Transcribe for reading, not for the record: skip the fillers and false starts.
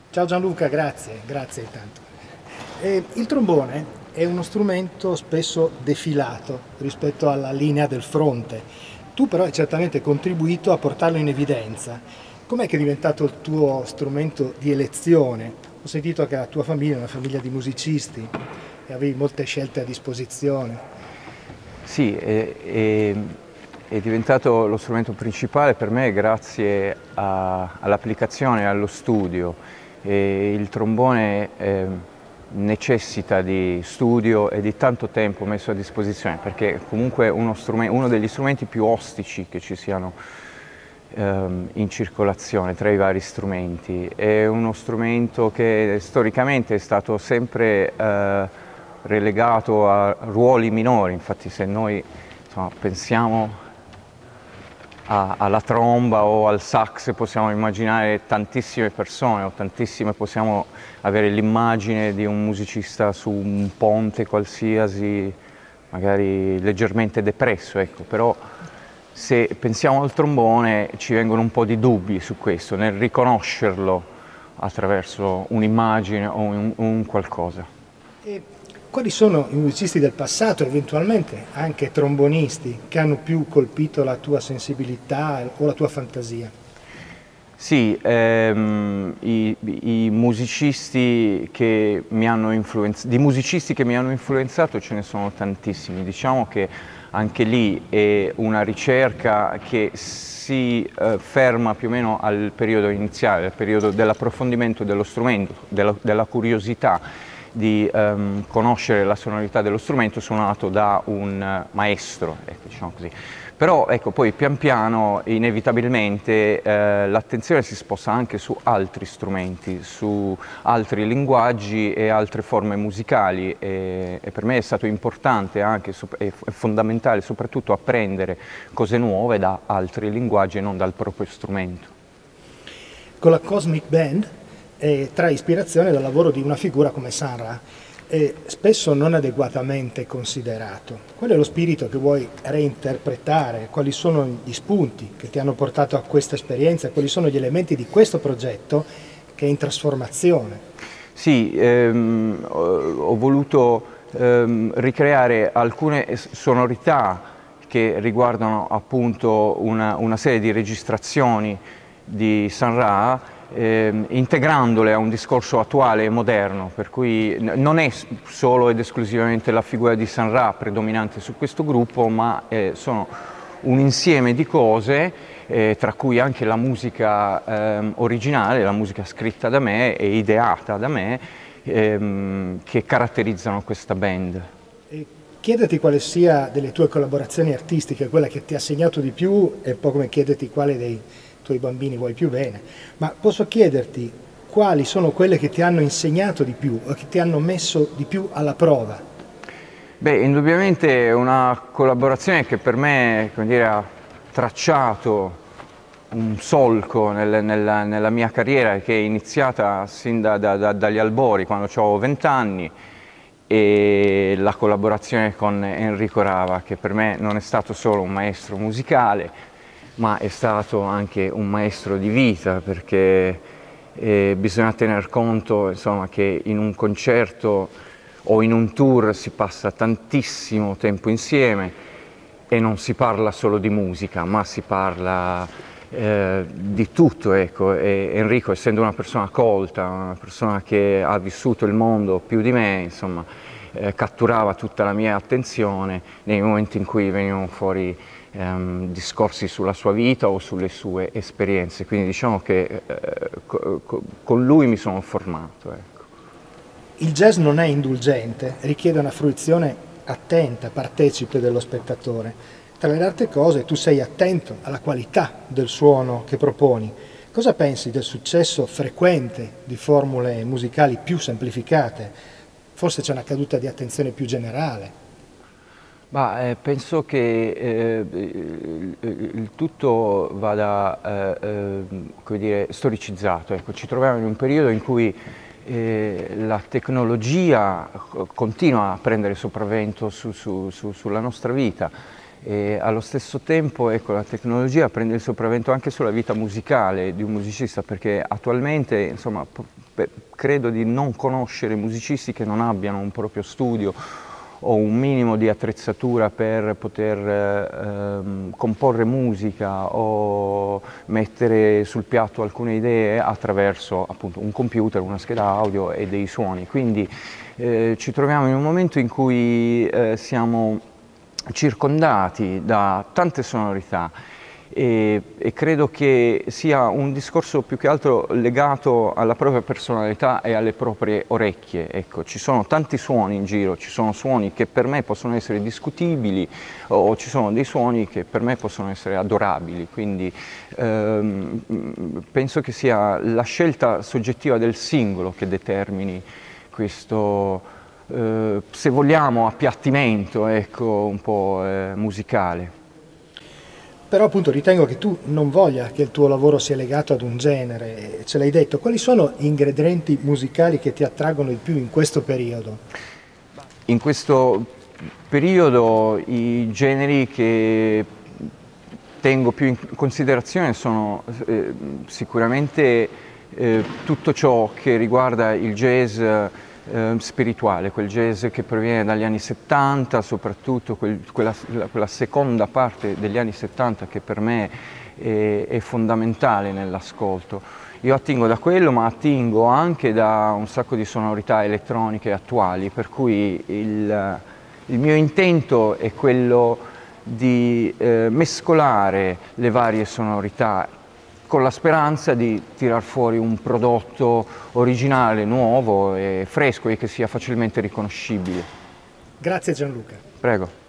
Ciao Gianluca, grazie intanto. Il trombone è uno strumento spesso defilato rispetto alla linea del fronte. Tu però hai certamente contribuito a portarlo in evidenza. Com'è che è diventato il tuo strumento di elezione? Ho sentito che la tua famiglia è una famiglia di musicisti e avevi molte scelte a disposizione. Sì, è diventato lo strumento principale per me grazie all'applicazione e allo studio. Il trombone necessita di studio e di tanto tempo messo a disposizione, perché comunque è uno degli strumenti più ostici che ci siano in circolazione tra i vari strumenti. È uno strumento che storicamente è stato sempre relegato a ruoli minori. Infatti se noi pensiamo alla tromba o al sax possiamo immaginare tantissime persone o possiamo avere l'immagine di un musicista su un ponte qualsiasi, magari leggermente depresso, ecco. Però se pensiamo al trombone ci vengono un po' di dubbi su questo, nel riconoscerlo attraverso un'immagine o un qualcosa. E quali sono i musicisti del passato, eventualmente anche trombonisti, che hanno più colpito la tua sensibilità o la tua fantasia? Sì, i musicisti che mi hanno influenzato ce ne sono tantissimi. Diciamo che anche lì è una ricerca che si ferma più o meno al periodo iniziale, al periodo dell'approfondimento dello strumento, della curiosità di conoscere la sonorità dello strumento suonato da un maestro, ecco, diciamo così. Però ecco, poi pian piano, inevitabilmente, l'attenzione si sposta anche su altri strumenti, su altri linguaggi e altre forme musicali e per me è stato importante anche e fondamentale soprattutto apprendere cose nuove da altri linguaggi e non dal proprio strumento. Con la Cosmic Band trae ispirazione dal lavoro di una figura come Sun Ra, spesso non adeguatamente considerato. Qual è lo spirito che vuoi reinterpretare? Quali sono gli spunti che ti hanno portato a questa esperienza? Quali sono gli elementi di questo progetto che è in trasformazione? Sì, ho voluto ricreare alcune sonorità che riguardano appunto una serie di registrazioni di Sun Ra, integrandole a un discorso attuale e moderno, per cui non è solo ed esclusivamente la figura di Sun Ra predominante su questo gruppo, ma sono un insieme di cose, tra cui anche la musica originale, la musica scritta da me e ideata da me, che caratterizzano questa band. Chiederti quale sia delle tue collaborazioni artistiche quella che ti ha segnato di più è un po' come chiederti quale dei tuoi bambini vuoi più bene, ma posso chiederti quali sono quelle che ti hanno insegnato di più o che ti hanno messo di più alla prova? Beh, indubbiamente è una collaborazione che per me, come dire, ha tracciato un solco nella mia carriera che è iniziata sin dagli albori, quando avevo 20 anni, e la collaborazione con Enrico Rava, che per me non è stato solo un maestro musicale, ma è stato anche un maestro di vita, perché bisogna tener conto, insomma, che in un concerto o in un tour si passa tantissimo tempo insieme e non si parla solo di musica, ma si parla di tutto, ecco. E Enrico, essendo una persona colta, una persona che ha vissuto il mondo più di me, insomma, catturava tutta la mia attenzione nei momenti in cui venivano fuori discorsi sulla sua vita o sulle sue esperienze, quindi diciamo che con lui mi sono formato, ecco. Il jazz non è indulgente, richiede una fruizione attenta, partecipe dello spettatore. Tra le altre cose tu sei attento alla qualità del suono che proponi. Cosa pensi del successo frequente di formule musicali più semplificate? Forse c'è una caduta di attenzione più generale. Penso che il tutto vada come dire, storicizzato. Ecco, ci troviamo in un periodo in cui la tecnologia continua a prendere sopravvento sulla nostra vita e allo stesso tempo, ecco, la tecnologia prende il sopravvento anche sulla vita musicale di un musicista, perché attualmente, insomma, credo di non conoscere musicisti che non abbiano un proprio studio o un minimo di attrezzatura per poter comporre musica o mettere sul piatto alcune idee attraverso appunto un computer, una scheda audio e dei suoni. Quindi ci troviamo in un momento in cui siamo circondati da tante sonorità e credo che sia un discorso più che altro legato alla propria personalità e alle proprie orecchie. Ecco, ci sono tanti suoni in giro, ci sono suoni che per me possono essere discutibili o ci sono dei suoni che per me possono essere adorabili, quindi penso che sia la scelta soggettiva del singolo che determini questo, se vogliamo, appiattimento, ecco, un po' musicale. Però appunto ritengo che tu non voglia che il tuo lavoro sia legato ad un genere, ce l'hai detto. Quali sono gli ingredienti musicali che ti attraggono di più in questo periodo? In questo periodo i generi che tengo più in considerazione sono sicuramente tutto ciò che riguarda il jazz spirituale, quel jazz che proviene dagli anni 70, soprattutto quella seconda parte degli anni 70 che per me è fondamentale nell'ascolto. Io attingo da quello, ma attingo anche da un sacco di sonorità elettroniche attuali, per cui il mio intento è quello di mescolare le varie sonorità con la speranza di tirar fuori un prodotto originale, nuovo e fresco e che sia facilmente riconoscibile. Grazie Gianluca. Prego.